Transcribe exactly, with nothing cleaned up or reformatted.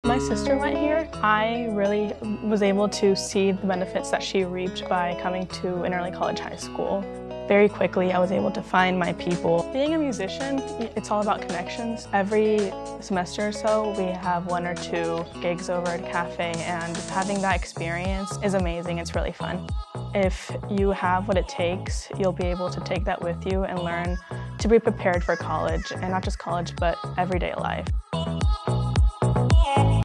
My sister went here. I really was able to see the benefits that she reaped by coming to an early college high school. Very quickly, I was able to find my people. Being a musician, it's all about connections. Every semester or so, we have one or two gigs over at a cafe, and having that experience is amazing. It's really fun. If you have what it takes, you'll be able to take that with you and learn to be prepared for college, and not just college, but everyday life.